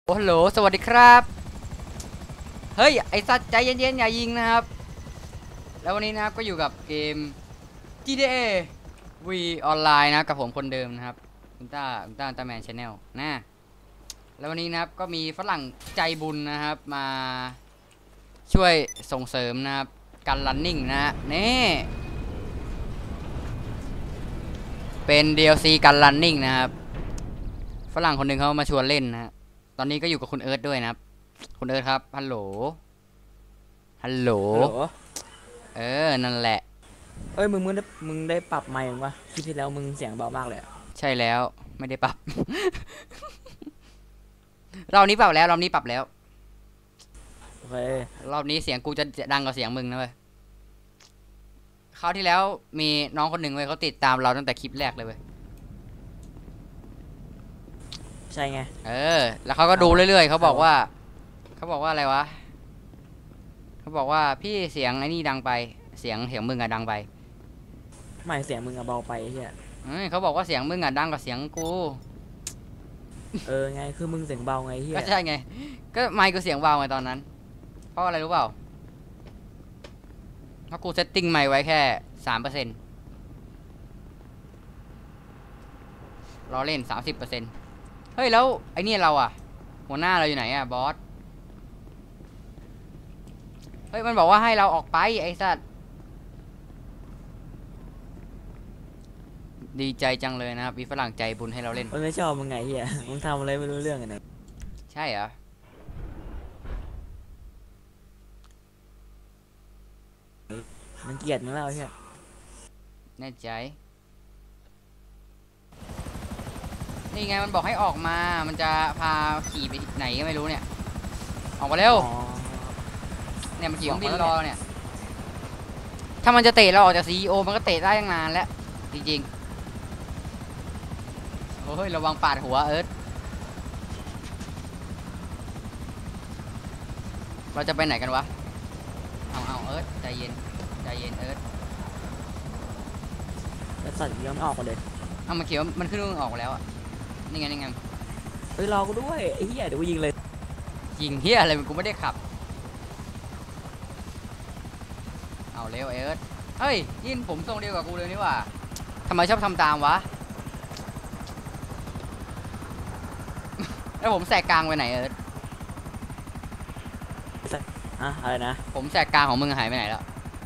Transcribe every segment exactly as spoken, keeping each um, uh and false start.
ฮัลโหลสวัสดีครับเฮ้ยไอสัตว์ใจเย็นๆอย่ายิงนะครับแล้ววันนี้นะครับก็อยู่กับเกม จี ที เอ V ออนไลน์นะกับผมคนเดิมนะครับคุณต้าคุณต้าตาแมนชาแนลนะแล้ววันนี้นะครับก็มีฝรั่งใจบุญนะครับมาช่วยส่งเสริมนะครับการรันนิ่งนะนี่เป็น ดี แอล ซี การรันนิ่งนะครับฝรั่งคนหนึ่งเขามาชวนเล่นนะตอนนี้ก็อยู่กับคุณเอิร์ธด้วยนะครับคุณเอิร์ธครับฮัลโหลฮัลโหลเออนั่นแหละเอ้ยมึงมึงได้มึงได้ปรับไมค์มึงวะคลิปที่แล้วมึงเสียงเบามากเลยใช่แล้วไม่ได้ปรับ รอบนี้ปรับแล้วรอบนี้ปรับแล้วโอเครอบนี้เสียงกูจะดังกว่าเสียงมึงนะเว้ยคราวที่แล้วมีน้องคนหนึ่งเว้ยเขาติดตามเราตั้งแต่คลิปแรกเลยเว้ยใช่ไงเออแล้วเขาก็ดูเรื่อยๆเขาบอกว่าเขาบอกว่าอะไรวะเขาบอกว่าพี่เสียงไอ้นี่ดังไปเสียงเสียงมึงอะดังไปไม่เสียงมึงอะเบาไปใช่เขาบอกว่าเสียงมึงอะดังกว่าเสียงกูเออไงคือมึงเสียงเบาไงเฮียก็ใช่ไงก็ไมค์กูเสียงเบาไงตอนนั้นเพราะอะไรรู้เปล่าเพราะกูเซตติ้งไมค์ไว้แค่สามเปอร์เซ็นต์รอเล่นสามสิบเปอร์เซ็นต์เฮ้ยแล้วไอ้นี่เราอะหัวหน้าเราอยู่ไหนอะบอสเฮ้ยมันบอกว่าให้เราออกไปไอ้สัตว์ดีใจจังเลยนะครับมีฝรั่งใจบุญให้เราเล่นมันไม่ชอบมึงไงเฮียมึงทำอะไรไม่รู้เรื่องไงใช่เหรอมันเกลียดมึงแล้วเฮียแน่ใจนี่ไงมันบอกให้ออกมามันจะพาขี่ไปไหนก็ไม่รู้เนี่ยออกมาเร็วเนี่ยมันขี่ของบินรอเนี่ยถ้ามันจะเตะเราออกจาก ซี อี โอ มันก็เตะได้ตั้งนานแล้วจริงๆโอ้ยระวังปาดหัวเอิร์ธเราจะไปไหนกันวะเอาเอาเอิร์ธใจเย็นใจเย็นเอิร์ธแล้วสัตว์ยังไม่ออกมาเลยเอามาเขียวมันขึ้นออกแล้วอ่ะนี่ไงนี่ไงเฮ้ยรอกูด้วยไอ้เฮียเดี๋ยวกูยิงเลยยิงเฮียอะไรกูไม่ได้ขับเอาเร็วเอิร์ธเฮ้ยยินผมทรงเดียวกับกูเลยนี่ว่าทำไมชอบทำตามวะแล้วผมแสกกลางไปไหนเอิร์ธอะอะไรนะผมแสกกลางของมึงหายไปไหนแล้ว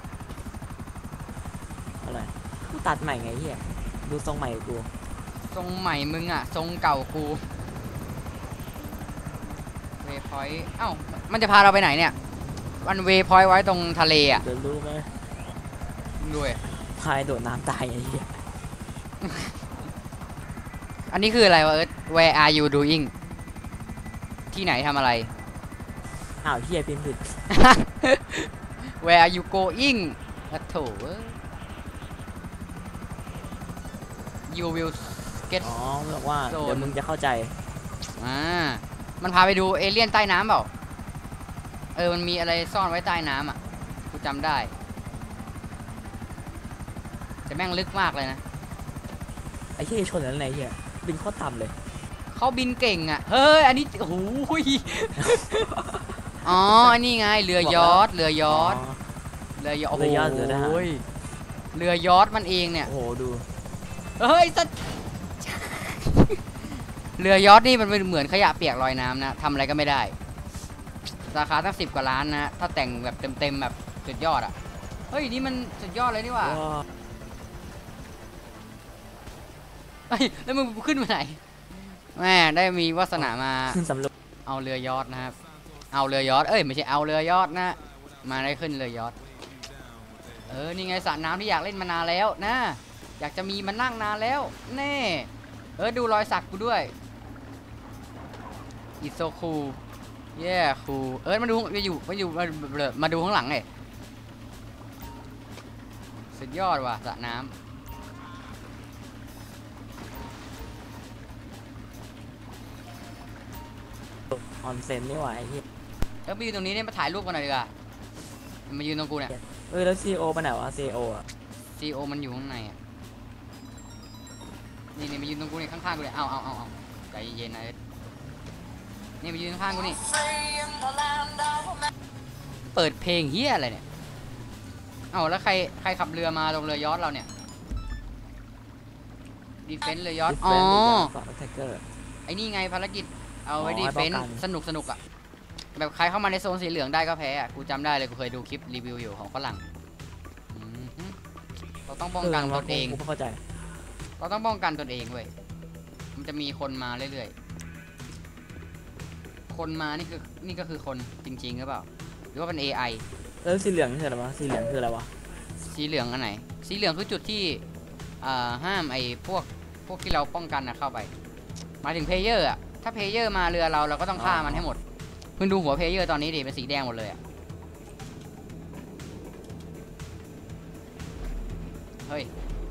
อะไรกูตัดใหม่ไงเฮียดูทรงใหม่กูทรงใหม่มึงอ่ะทรงเก่ากูเวพอยต์เอ้ามันจะพาเราไปไหนเนี่ยวันเวพอยต์ไว้ตรงทะเลอ่ะเดี๋ยวรู้ไหมด้วยพายโดดน้ำตายไอ้เหี้ยอันนี้คืออะไรวะเอิร์ธ Where are you doing ที่ไหนทำอะไรอ้าวเหี้ยพิมพ์ผิด Where are you going อะโถ You will get อ๋อบอกว่าเดี๋ยวมึงจะเข้าใจอ่ามันพาไปดูเอเลี่ยนใต้น้ำเปล่าเออมันมีอะไรซ่อนไว้ใต้น้ำอ่ะกูจำได้แต่แม่งลึกมากเลยนะไอ้เหี้ยชนแล้วไหนเหี้ยบินโคตรต่ำเลยเขาบินเก่งอ่ะเฮ้ยอันนี้โอ้โหอ๋อนี่ไงเรือยอทเรือยอทเรือยอทโอ้โหเรือยอทมันเองเนี่ยโอ้โหดูเฮ้ยสัตว์เรือยอทนี่มันเหมือนขยะเปียกลอยน้ำนะทำอะไรก็ไม่ได้ราคาตั้งสิบกว่าล้านนะถ้าแต่งแบบเต็มๆแบบสุดยอดอ่ะเฮ้ยนี่มันสุดยอดเลยนี่ว่าเฮ้ยแล้วมึงขึ้นมาไหนแม่ได้มีวาสนามาขึ้นสำรวจเอาเรือยอทนะครับเอาเรือยอทเอ้ยไม่ใช่เอาเรือยอทนะมาได้ขึ้นเรือยอทเออนี่ไงสระน้ำที่อยากเล่นมานานแล้วนะอยากจะมีมันนั่งนานแล้วแน่เออดูรอยสักกูด้วยอิโซคูเย่คูเออมาดูมาอยู่มาอยู่มามาดูข้างหลังเลยสุดยอดว่ะสระน้ำออนเซ็นไม่ไหวที่แล้วมายืนตรงนี้เนี่ยมาถ่ายรูปกันหน่อยดีกว่ามายืนตรงกูเนี่ยเออแล้วซีโอไปไหนวะซีโออะซีโอมันอยู่ข้างในอ่ะนี่นี่มายืนตรงกูเนี่ยข้างๆกูเลยเอาเอาเอาเอาใจเย็นนะนี่มายืนข้างกูนี่เปิดเพลงเฮียอะไรเนี่ยเอ้าแล้วใครใครขับเรือมาตรงเรือยอชต์เราเนี่ยดีเฟนส์เรือยอชต์อ๋อไอ้นี่ไงภารกิจเอาไว้ดีเฟนส์สนุกสนุกอ่ะแบบใครเข้ามาในโซนสีเหลืองได้ก็แพ้อ่ะกูจำได้เลยกูเคยดูคลิปรีวิวอยู่ของฝรั่งเราต้องป้องกันตนเองเข้าใจเราต้องป้องกันตนเองเว้ยมันจะมีคนมาเรื่อยๆคนมานี่คือนี่ก็คือคนจริงๆหรือเปล่าหรือว่าเป็น เอ ไอแล้วสีเหลืองคืออะไรวะสีเหลืองคืออะไรวะสีเหลืองอันไหนสีเหลืองคือจุดที่ห้ามไอ้พวกพวกที่เราป้องกันนะเข้าไปหมายถึงเพลเยอร์อะถ้าเพลเยอร์มาเรือเราเราก็ต้องฆ่ามันให้หมดเพิ่งดูหัวเพลเยอร์ตอนนี้ดิเป็นสีแดงหมดเลยอะเฮ้ย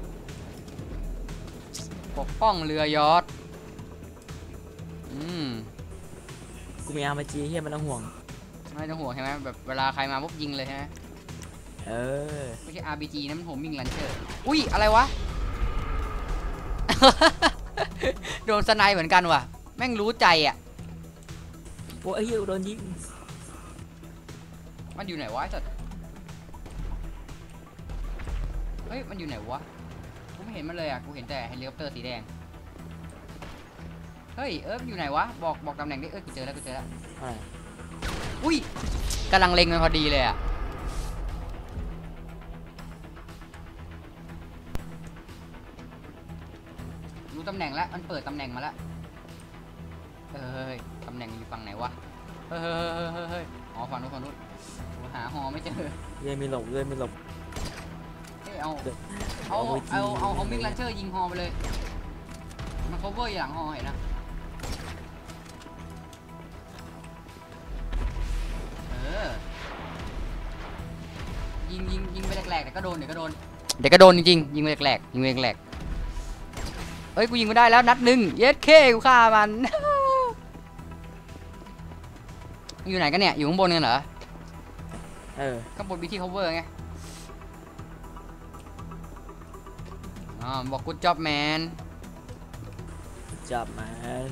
ปกป้องเรือยอชต์อืมกูมีอาร์มาจีเฮียไม่ต้องห่วงไม่ต้องห่วงใช่ไหมแบบเวลาใครมาปุ๊บยิงเลยใช่ไหมเออไม่ใช่ อาร์ พี จี นะมันโฮมมิ่งลันเชอร์อุ้ยอะไรวะ โดนสไนเหมือนกันว่ะแม่งรู้ใจอ่ะโอ้ยโดนยิงมันอยู่ไหนวะสัตว์เฮ้ยมันอยู่ไหนวะกูไม่เห็นมันเลยอ่ะกูเห็นแต่เฮลิคอปเตอร์สีแดงเฮ้ยเอิร์ธอยู่ไหนวะบอกบอกตำแหน่งดิเอิร์ธกูเจอแล้วกูเจอแล้วอุ้ยกำลังเล็งมันพอดีเลยอ่ะรู้ตำแหน่งแล้วมันเปิดตำแหน่งมาแล้วเฮ้ยตำแหน่งอยู่ฝั่งไหนวะเฮ้ยเฮ้ยเฮ้ยเฮ้ยเฮ้ยอ๋อฝั่งนู้นฝั่งนู้นหาฮอไม่เจอเรื่อยมีหลบเรื่อยมีหลบเฮ้ยเอาเอาเอาเอาเอามิกลันเชอร์ยิงฮอไปเลยมัน cover อย่างฮอเห็นนะเออยิงยิงยิงไปแหลกๆแต่ก็โดนเดี๋ยวก็โดนเดี๋ยวก็โดนจริงๆยิงไปแหลกๆยิงไปแหลกเอ้ยกูยิงไม่ได้แล้วนัดหนึ่งเย็ดเคกูฆ่ามัน อยู่ไหนกันเนี่ยอยู่ข้างบนกันเหรอเออข้างบนมีที่ cover ไงอ๋อบอก good job man good job man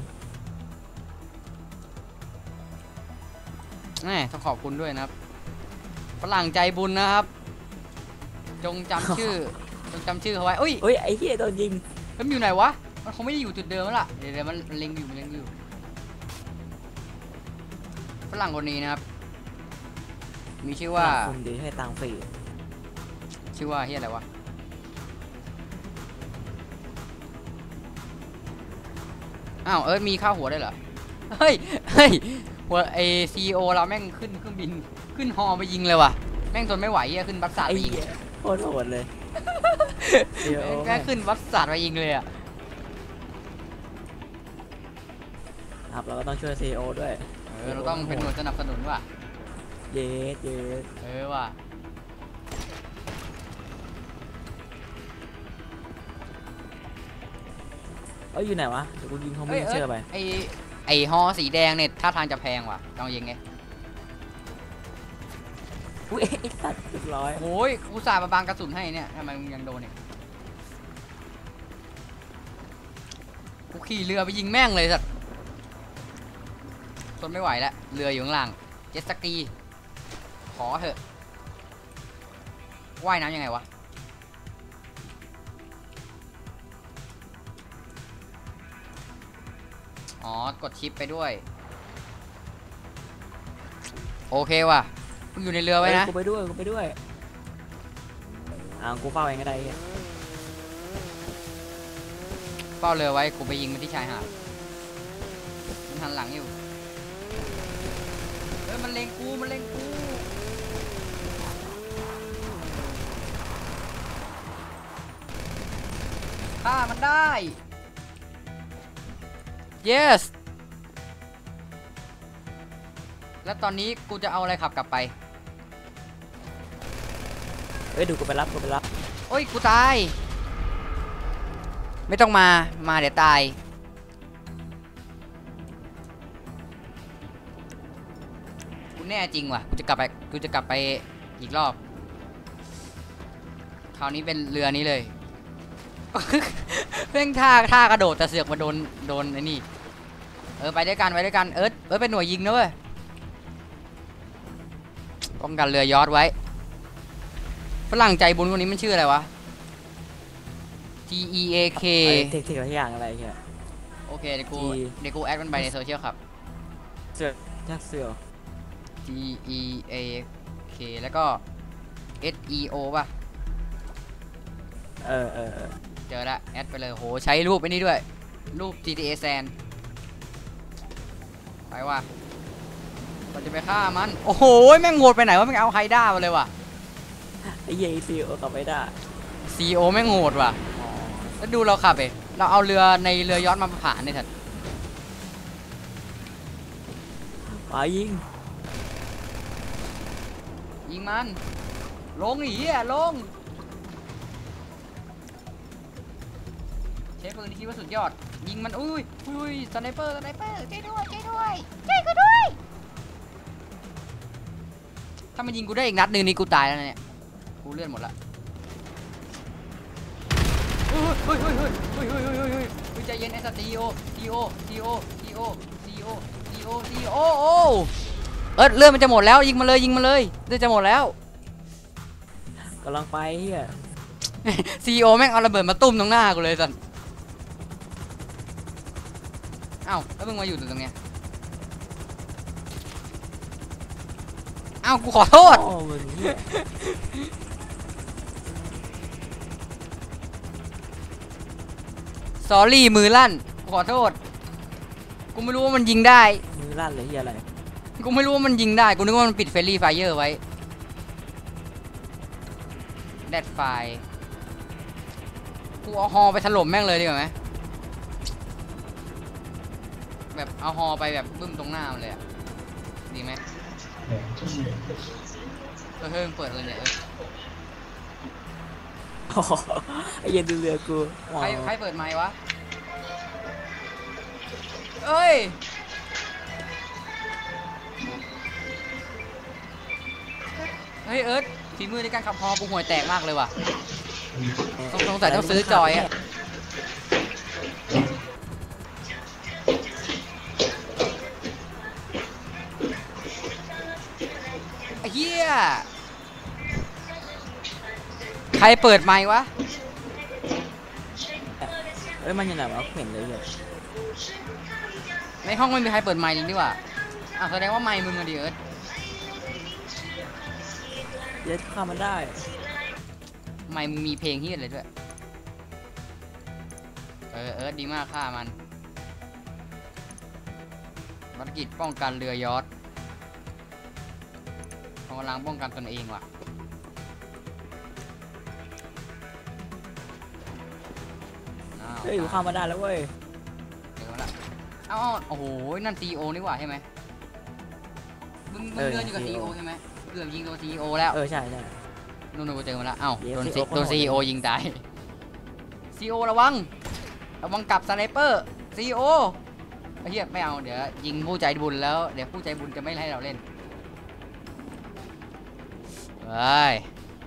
แหมต้องขอบคุณด้วยนะครับฝรั่งใจบุญนะครับจงจำชื่อจงจำชื่อเขาไว้อุ้ยอุ้ยไอ้เหี้ยโดนยิงมันอยู่ไหนวะมันคงไม่ได้อยู่จุดเดิมแล้วล่ะเดี๋ยวมันเล็งอยู่มันเล็งอยู่ฝรั่งคนนี้นะครับมีชื่อว่าคุณดีให้ตังฟรีชื่อว่าเฮียอะไรวะอ้าวเอิร์ธมีข้าวหัวได้เหรอเฮ้ยเฮ้ยหัวไอซีโอเราแม่งขึ้นเครื่องบินขึ้นฮอไปยิงเลยว่ะแม่งทนไม่ไหวเฮียขึ้นบัสสัตไปยิงโคตรโหดเลยแม่งขึ้นบัสสัตไปยิงเลยอ่ะครับเราก็ต้องช่วยซีโอด้วยเออเราต้องเป็นหน่วยสนับสนุนว่ะเย็ดเย็ดเออว่ะเอ้ยอยู่ไหนวะเดี๋ยวกูยิงเขาไม่เชื่อไปไอไอฮอสีแดงเนี่ยท่าทางจะแพงว่ะต้องยิงไงอุ้ยไอ้สัตว์เรียบร้อยโอ้ยกูสาบมาบางกระสุนให้เนี่ยทำไมมึงยังโดนเนี่ยกูขี่เรือไปยิงแม่งเลยสัตว์ทนไม่ไหวแล้วเรืออยู่ข้างล่างเจ็ตสกีขอเถอะว่ายน้ำยังไงวะอ๋อกดชิปไปด้วยโอเคว่ะมึงอยู่ในเรือไว้นะกูไปด้วยกูไปด้วยอ่ากูเฝ้าเองก็ได้เฝ้าเรือไว้กูไปยิงมันที่ชายหาดมันหันหลังอยู่เฮ้ยมันเล็งกูมันเล็งกูฆ่ามันได้ yes แล้วตอนนี้กูจะเอาอะไรขับกลับไปเอ้ยดูกูไปรับกูไปรับโอ้ยกูตายไม่ต้องมามาเดี๋ยวตายกูแน่จริงว่ะกูจะกลับไปกูจะกลับไปอีกรอบคราวนี้เป็นเรือนี้เลยเพ่งท่าท่ากระโดดแต่เสือกมาโดนโดนไอ้นี่เออไปด้วยกันไปด้วยกันเอิร์ธเอิร์ธเป็นหน่วยยิงนะเว้ยป้องกันเรือยอชต์ไว้ฝรั่งใจบุญคนนี้มันชื่ออะไรวะ T E A K เทคเทคอะไรอย่างอะไรเงี้ยโอเคเดี๋ยวกู T เดี๋ยวกูแอดมันไปในโซเชียลครับเสือยักษ์เสือ T E A K แล้วก็ S E O ป่ะเออเออเออเจอละแอดไปเลยโหใช้รูปไอ้นี่ด้วยรูป G T A San ไปว่ะเราจะไปฆ่ามันโอ้โหแม่งโหดไปไหนวะแม่งเอาไฮด้ามาเลยว่ะไอ้เหี้ยซีโอกลับไม่ได้ C E O แม่งโหดว่ะแล้วดูเราขับเองเราเอาเรือในเรือยอชต์มาผ่านนี่ถัดป๋ายิงยิงมันลงไอ้เหี้ยลงใช้ปืนที่คิดว่าสุดยอดยิงมันอุ้ยอุ้ยสไนเปอร์สไนเปอร์ช่วยด้วยช่วยด้วยช่วยกูด้วยถ้ามันยิงกูได้อีกนัดหนึ่งนี่กูตายแล้วนะเนี่ยกูเลื่อนหมดละเฮ้ยเฮ้ยเฮ้ยเฮ้ยเฮ้ยเฮ้ยเฮ้ยเฮ้ยเฮ้ยเฮ้ยใจเย็นไอ้สัตว์ซีโอซีโอซีโอซีโอซีโอซีโอซีโอโอ้เอิร์ธเลื่อนมันจะหมดแล้วยิงมาเลยยิงมาเลยเลื่อนจะหมดแล้วกำลังไปเฮียซีโอแม่งเอาระเบิดมาตุ้มตรงหน้ากูเลยสันเอ้าแล้วมึงมาอยู่ตรงเนี้ยเอ้ากูขอโทษโอ้มึงเฮียสอรี่มือลั่นกูขอโทษกูไม่รู้ว่ามันยิงได้มือลั่นเลยเฮียอะไรกูไม่รู้ว่ามันยิงได้กูนึกว่ามันปิดเฟรนลี่ไฟเยอร์ไว้แดดไฟกูเอาฮอไปถล่มแม่งเลยดีกว่าไหมแบบเอาฮอไปแบบบึ้มตรงหน้ามันเลยอะดีไหมเออเฮ้ยมันเปิดเลยเนี่ยเออโอ้โหไอ้เหี้ยดูเรือกูว้าใครวใครเปิดไมค์วะเอ้ยเฮ้ยเอิร์ธฝีมือในการขับฮอกูห่วยแตกมากเลยว่ะต้องสงสัยต้องซื้อจอยอะไอ้เหี้ยใครเปิดไมค์วะเอ้ยมันยังไงวะเห็นเลยเฮียในห้องไม่มีใครเปิดไมค์เลยดีกว่าอ้าวแสดงว่าไมค์มึงอะดิเอิร์ธเดี๋ยวข้ามมันได้ไมค์มึงมีเพลงเฮียอะไรด้วยเออเอิร์ธดีมากฆ่ามันภารกิจป้องกันเรือยอชต์เขากำลังป้องกันตนเองว่ะอ้าวเฮ้ยกูข้ามมาได้แล้วเว้ยเดี๋ยวละเอ้าเอ้าโอ้โหนั่นซีโอนี่หว่าใช่ไหมมึงมึงเดินอยู่กับซีโอใช่ไหมเกือบยิงตัวซีโอแล้วเออใช่ใช่นู่นๆกูเจอมาแล้วเอ้าเย้โดนซีโอโดนโคตรโหดซีโอยิงตายซีโอระวังระวังกับสไนเปอร์ซีโอไอ้เหี้ยไม่เอาเดี๋ยวยิงผู้ใจบุญแล้วเดี๋ยวผู้ใจบุญจะไม่ให้เราเล่นเฮ้ย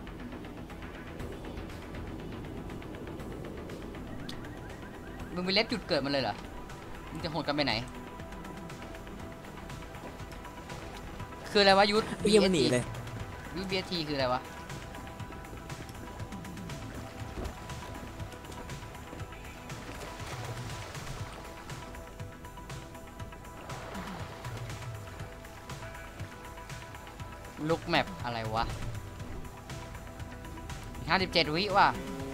มึงไปเล็บจุดเกิดมันเลยเหรอมึงจะโหดกันไปไหนคืออะไรวะยุทธไอ้เหี้ยมันหนีเลยยุทธ บี เอส ที คืออะไรวะลุกแมปอะไรวะห้าสิบเจ็ดวิว่ะ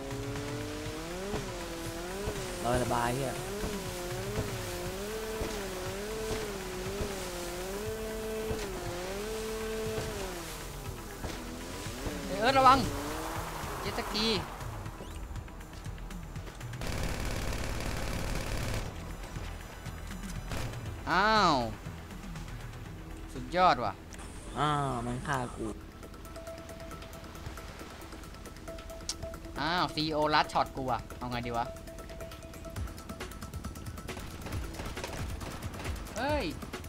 เราสบายเฮียเออระวังเจ็ตสกีอ้าวสุดยอดว่ะอ้าวมันฆ่ากูอ้าวซีโอรัดช็อตกูอ่ะเอาไงดีวะเฮ้ย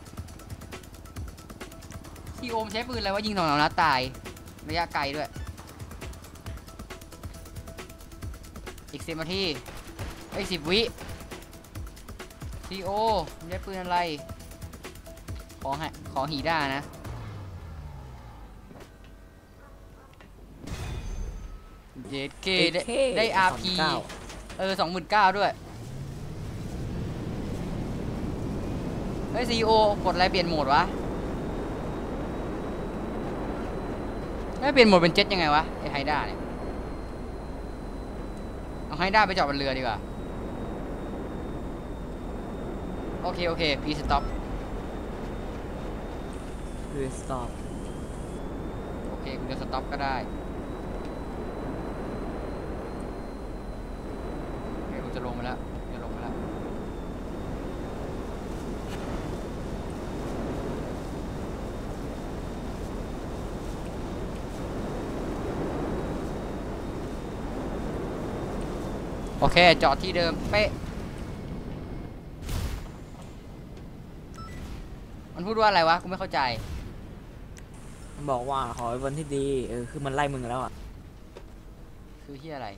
ซีโอใช้ปืนอะไรวะยิงสองนัดตายระยะไกลด้วยอีกสิบนาทีไอ้สิบวิซีโอมันได้ปืนอะไรขอให้ขอฮีด้านะเจ็ดเคได้ได้อาร์พีเออสองหมื่นเก้าด้วยเฮ้ยซีโอกดอะไรเปลี่ยนโหมดวะไม่เปลี่ยนโหมดเป็นเจ็ตยังไงวะไอไฮด้าเนี่ยเอาไฮด้าไปจอดบนเรือดีกว่าโอเคโอเคพีสต็อปรีสต็อปโอเคกูจะสต็อปก็ได้โอเคกูจะลงไปแล้วจะลงไปแล้วโอเคจอดที่เดิมเป๊ะมันพูดว่าอะไรวะกูไม่เข้าใจมันบอกว่าขอให้วันที่ดีเออคือมันไล่มึงแล้วอ่ะคือที่อะไร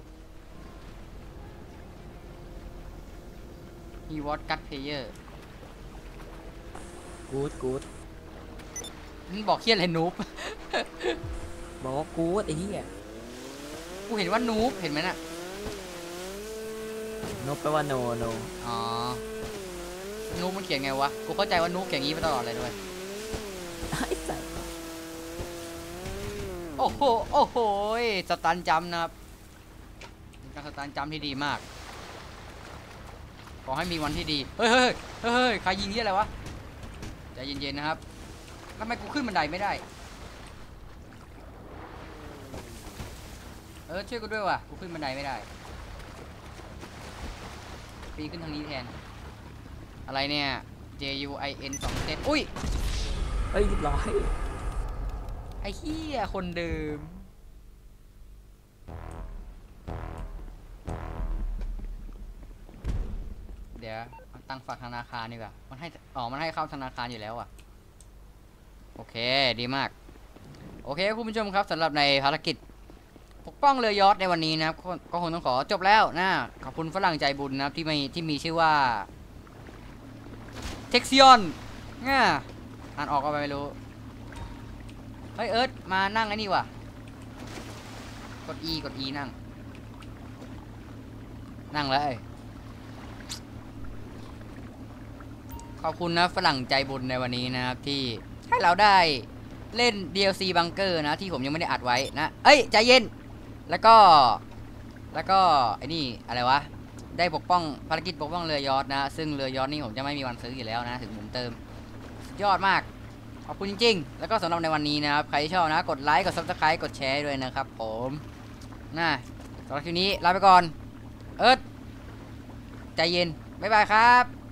He was cut player กู๊ดกู๊ดมันบอกเฮียอะไรนูบบอกว่ากู๊ดไอ้เหี้ยกูเห็นว่านูบเห็นไหมน่ะนบแปลว่าโนโนอ๋อนูบมันเขียนไงวะกูเข้าใจว่านูบเขียนงี้มาตลอดเลยด้วยไอ้สัสโอ้โหโอ้โหสตันจัมนะครับการสตันจัมที่ดีมากขอให้มีวันที่ดีเฮ้ยเฮ้ยเฮ้ยเฮ้ยใครยิงที่อะไรวะใจเย็นๆนะครับทำไมกูขึ้นบันไดไม่ได้เออช่วยกูด้วยว่ะกูขึ้นบันไดไม่ได้ปีนขึ้นทางนี้แทนอะไรเนี่ย J U I N สองเซตอุ้ยเฮ้ยเรียบร้อยไอ้เหี้ยคนเดิมเดี๋ยวตั้งฝากธนาคารดีกว่ามันให้อ๋อมันให้เข้าธนาคารอยู่แล้วอ่ะโอเคดีมากโอเคคุณผู้ชมครับสำหรับในภารกิจปกป้องเรือยอชต์ในวันนี้นะครับก็คงต้องขอจบแล้วนะขอบคุณฝรั่งใจบุญนะครับที่มีที่มีชื่อว่าเท็กซิออนง่าอ่านออกก็ไม่รู้เฮ้ยเอิร์ธมานั่งไอ้นี่ว่ะกด E กด E นั่งนั่งเลยขอบคุณนะฝรั่งใจบุญในวันนี้นะครับที่ให้เราได้เล่น ดี แอล ซี บังเกอร์นะที่ผมยังไม่ได้อัดไว้นะเอ้ยใจเย็นแล้วก็แล้วก็ไอ้นี่อะไรวะได้ปกป้องภารกิจปกป้องเรือยอชต์นะซึ่งเรือยอชต์นี่ผมจะไม่มีวันซื้ออยู่แล้วนะถึงผมเติมยอดมากขอบคุณจริงๆแล้วก็สำหรับในวันนี้นะครับใครที่ชอบนะกดไลค์กด ซับสไครบ์ กดแชร์ด้วยนะครับผมนะสำหรับคลิปนี้ลาไปก่อนเอิร์ธใจเย็นบ๊ายบายครับ